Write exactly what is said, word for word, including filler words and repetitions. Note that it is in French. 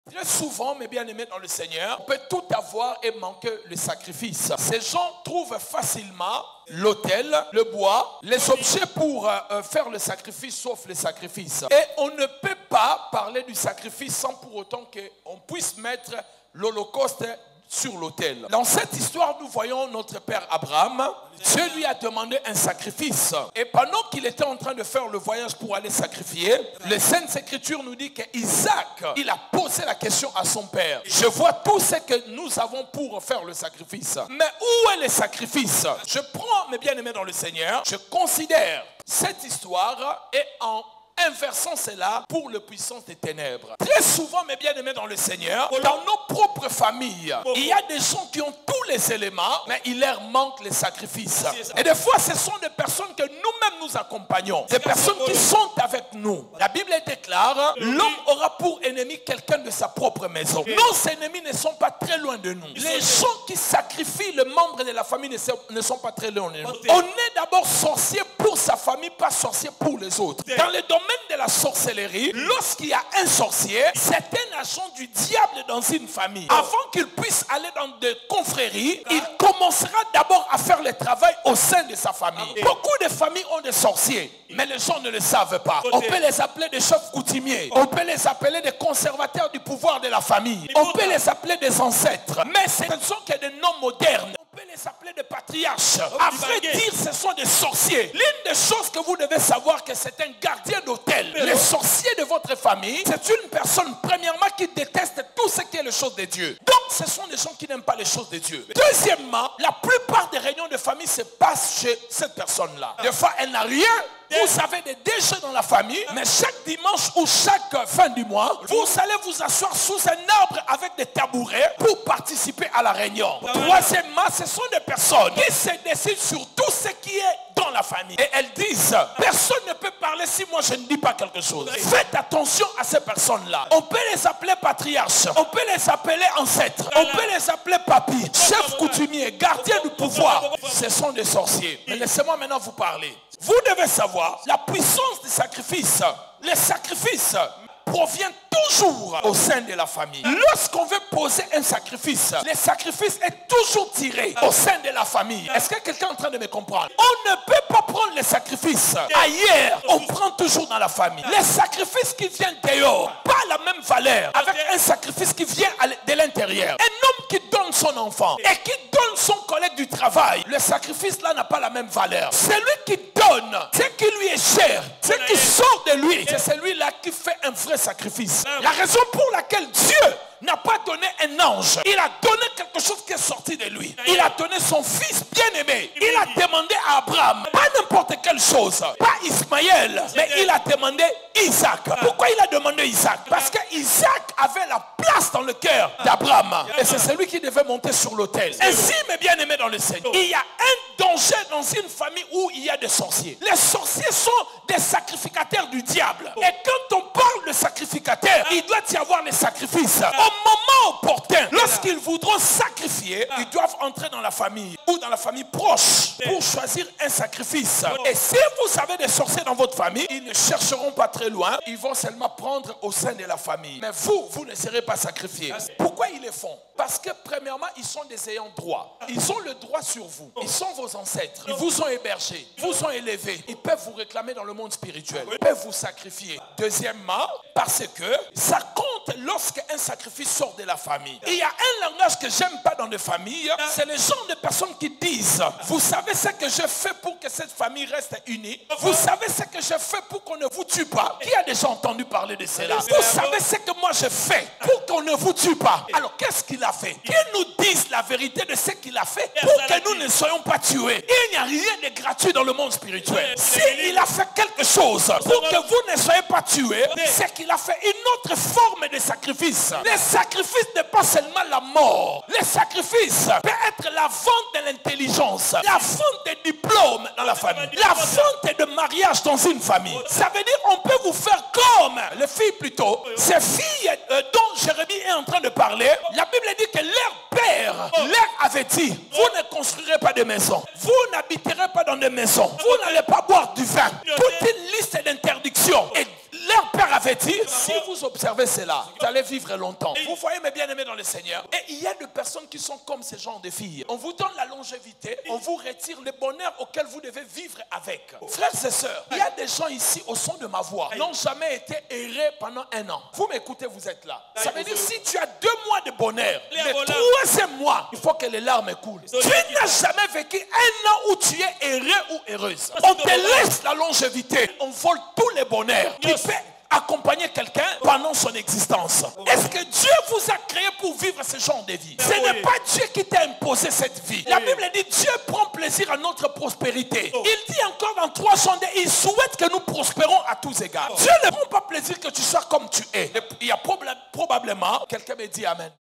Très souvent, mes bien-aimés dans le Seigneur, on peut tout avoir et manquer le sacrifice. Ces gens trouvent facilement l'autel, le bois, les objets pour euh, faire le sacrifice, sauf le sacrifice. Et on ne peut pas parler du sacrifice sans pour autant qu'on puisse mettre l'Holocauste sur l'autel. Dans cette histoire, nous voyons notre père Abraham. Dieu lui a demandé un sacrifice. Et pendant qu'il était en train de faire le voyage pour aller sacrifier, les Saintes Écritures nous disent qu'Isaac, il a posé la question à son père. Je vois tout ce que nous avons pour faire le sacrifice. Mais où est le sacrifice? Je prends mes bien-aimés dans le Seigneur. Je considère cette histoire et en inversant cela pour le puissance des ténèbres. Très souvent, mes bien-aimés dans le Seigneur, dans nos propres familles, il y a des gens qui ont tous les éléments, mais il leur manque les sacrifices. Et des fois, ce sont des personnes que nous-mêmes nous accompagnons, des personnes qui sont avec nous. La Bible déclare, l'homme aura pour ennemi quelqu'un de sa propre maison. Nos ennemis ne sont pas très loin de nous. Les gens qui sacrifient le membre de la famille ne sont pas très loin de nous. On est d'abord sorcier pour sa famille, pas sorcier pour les autres. Dans le domaine de la sorcellerie, lorsqu'il y a un sorcier, c'est un agent du diable dans une famille. Avant qu'il puisse aller dans des confréries, il commencera d'abord à faire le travail au sein de sa famille. Beaucoup de familles ont des sorciers, mais les gens ne le savent pas. On peut les appeler des chefs coutumiers, on peut les appeler des conservateurs du pouvoir de la famille, on peut les appeler des ancêtres, mais ce ne sont que des noms modernes. On peut les appeler des patriarches. À vrai dire, ce sont des sorciers. L'une des choses que vous devez savoir, que c'est un gardien d'hôtel. Les sorciers de votre famille, c'est une personne, premièrement, qui déteste tout ce qui est les choses de Dieu. Donc, ce sont des gens qui n'aiment pas les choses de Dieu. Deuxièmement, la plupart des réunions de famille se passent chez cette personne-là. Des fois, elle n'a rien. Vous avez des déchets dans la famille, mais chaque dimanche ou chaque fin du mois, vous allez vous asseoir sous un arbre avec des tabourets pour participer à la réunion. Troisièmement, ce sont des personnes qui se décident sur tout ce qui est dans la famille. Et elles disent, personne ne peut parler si moi je ne dis pas quelque chose. Faites attention à ces personnes-là. On peut les appeler patriarches, on peut les appeler ancêtres, on peut les appeler papis, chefs coutumiers, gardiens du pouvoir. Ce sont des sorciers. Mais laissez-moi maintenant vous parler. Vous devez savoir, la puissance du sacrifice, les sacrifices proviennent toujours au sein de la famille. Lorsqu'on veut poser un sacrifice, le sacrifice est toujours tiré au sein de la famille. Est-ce que quelqu'un est en train de me comprendre? On ne peut pas prendre les sacrifices ailleurs, on prend toujours dans la famille. Les sacrifices qui viennent dehors, pas la même valeur avec un sacrifice qui vient de l'intérieur. Un homme qui donne son enfant et qui donne son collègue du travail, le sacrifice là n'a pas la même valeur. Celui qui donne, ce qui lui est cher, ce qui sort de lui, c'est celui-là qui fait un vrai sacrifice. La raison pour laquelle Dieu n'a pas donné un ange, il a donné quelque chose qui est sorti de lui. Il a donné son fils bien-aimé. Il a demandé à Abraham, pas n'importe quelle chose, pas Ismaël, mais il a demandé Isaac. Pourquoi il a demandé Isaac? Parce que Isaac avait la place dans le cœur d'Abraham. Et c'est celui qui devait monter sur l'autel. Ainsi, mes bien-aimés dans le Seigneur, il y a un danger dans une famille où il y a des sorciers. Les sorciers sont des sacrificateurs du diable. Et quand on parle de sacrificateur, il doit y avoir les sacrifices. Au moment opportun, lorsqu'ils voudront sacrifier, ils doivent entrer dans la famille ou dans la famille proche pour choisir un sacrifice. Et si vous avez des sorciers dans votre famille, ils ne chercheront pas très loin, ils vont seulement prendre au sein de la famille. Mais vous, vous ne serez pas sacrifiés. Pourquoi ils le font? Parce que premièrement, ils sont des ayants droit. Ils ont le droit sur vous. Ils sont vos ancêtres. Ils vous ont hébergé, vous ont élevé. Ils peuvent vous réclamer dans le monde spirituel. Ils peuvent vous sacrifier. Deuxièmement, parce que ça compte lorsqu'un sacrifice sort de la famille. Et il y a un langage que j'aime pas dans les familles, c'est les gens de personnes qui disent, vous savez ce que je fais pour que cette famille reste unie? Vous savez ce que je fais pour qu'on ne vous tue pas? Qui a déjà entendu parler de cela? Vous savez ce que moi je fais pour qu'on ne vous tue pas? Alors qu'est-ce qu'il a fait? Qu'il nous dise la vérité de ce qu'il a fait pour que nous ne soyons pas tués. Il n'y a rien de gratuit dans le monde spirituel. S'il a fait quelque chose pour que vous ne soyez pas tués, c'est qu'il a fait une autre forme de sacrifice. Le sacrifice n'est pas seulement la mort. Le sacrifice peut être la vente de l'intelligence, la vente des diplômes dans la famille, la vente de mariage dans une famille. Ça veut dire on peut vous faire comme les filles plutôt. Ces filles euh, dont Jérémie est en train de parler, la Bible dit que leur père leur avait dit, vous ne construirez pas de maisons, vous n'habiterez pas dans des maisons, vous n'allez pas boire du vin. Toute une liste d'interdictions. Et leur père avait dit, si vous observez cela, vous allez vivre longtemps. Vous voyez mes bien-aimés dans le Seigneur. Et il y a des personnes qui sont comme ce genre de filles. On vous donne la longévité, on vous retire le bonheur auquel vous devez vivre avec. Frères et sœurs, il y a des gens ici au son de ma voix qui n'ont jamais été errés pendant un an. Vous m'écoutez, vous êtes là. Ça veut dire si tu as deux mois de bonheur, le troisième mois, il faut que les larmes coulent. Tu n'as jamais vécu un an où tu es heureux ou heureuse. On te laisse la longévité, on vole tous les bonheurs qui peut accompagner quelqu'un pendant son existence. Est-ce que Dieu vous a créé pour vivre ce genre de vie? Ce n'est pas Dieu qui t'a imposé cette vie. La Bible dit Dieu prend plaisir à notre prospérité. Il dit encore dans trois Jean, il souhaite que nous prospérons à tous égards. Dieu ne prend pas plaisir que tu sois comme tu es. Il y a probablement, quelqu'un me dit amen.